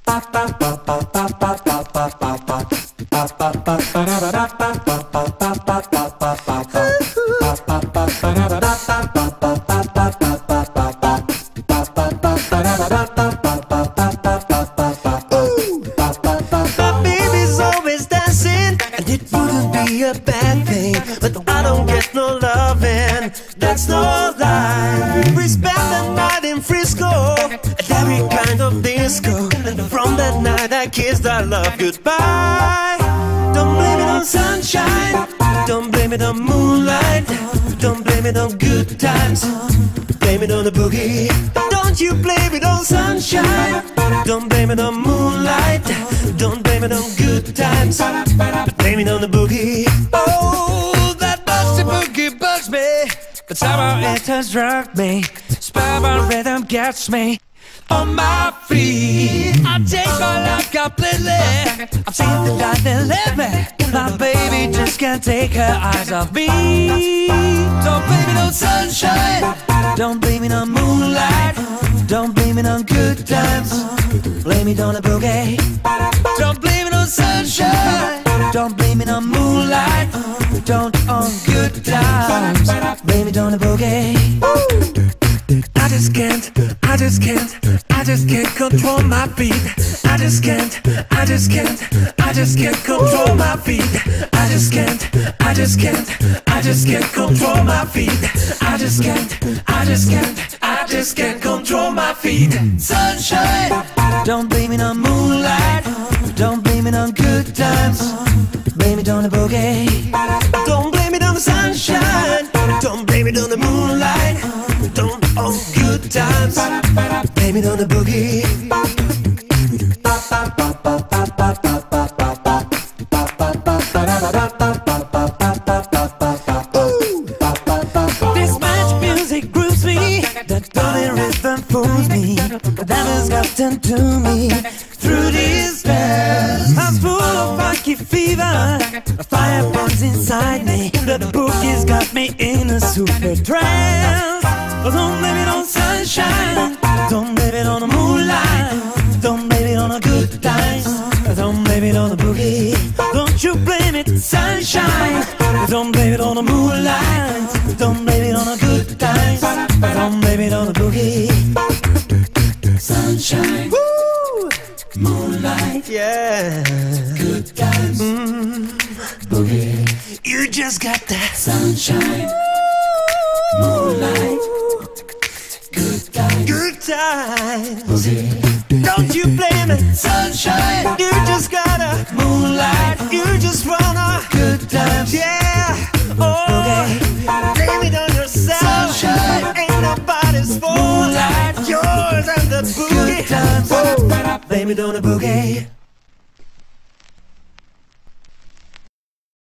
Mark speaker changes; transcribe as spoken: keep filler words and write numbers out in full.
Speaker 1: A bad thing, but I don't get no loving. That's no lie. We spent the night in Frisco at every kind of disco, and from that night I kissed our love goodbye. Don't blame it on sunshine, don't blame it on moonlight, don't blame it on good times, blame it on the boogie. Don't you blame it on sunshine, don't blame it on moonlight, don't blame it on good times, but blame it on the boogie. Oh, that busty boogie bugs me, but somehow it has drugged me. Spellbound rhythm gets me on my feet. I take my life completely, I've seen the light they live me. My baby just can't take her eyes off me. Don't blame it on sunshine, don't blame it on moonlight, don't blame it on good times, blame it on the boogie. Don't blame it on sunshine, don't blame it on moonlight, don't on good times, blame it on the boogie. I just can't, I just can't, I just can't control my feet. I just can't, I just can't, I just can't control my feet. I just can't, I just can't, I just can't control my feet. I just can't, I just can't, I just can't control my feet. Sunshine, don't blame it on moonlight, don't blame it on good times, blame it on the boogie. Don't blame it on the sunshine, don't blame it on the moonlight, don't on good times, blame it on the boogie. This much music grooves me, that golden rhythm fools me, that has gotten to me through these spells. I'm full of funky fever, a fire burns inside me, the boogie's got me in a super trance. Oh, don't blame it on sunshine, don't blame it on the moonlight, don't blame it on the good times, don't blame it on the boogie. Don't you blame it sunshine, don't blame it on the moonlight, don't blame it on the good times, don't blame it on the boogie. Sunshine, woo! Moonlight, yeah, good times, mm. Boogie. You just got that sunshine, moonlight, good times, good times, boogie. Don't you blame it, sunshine, you just gotta moonlight, you just wanna good times, yeah. Oh, boogie. Blame it on yourself, sunshine, ain't nobody's fault, moonlight, yours and the boogie. Good times, blame it on the boogie.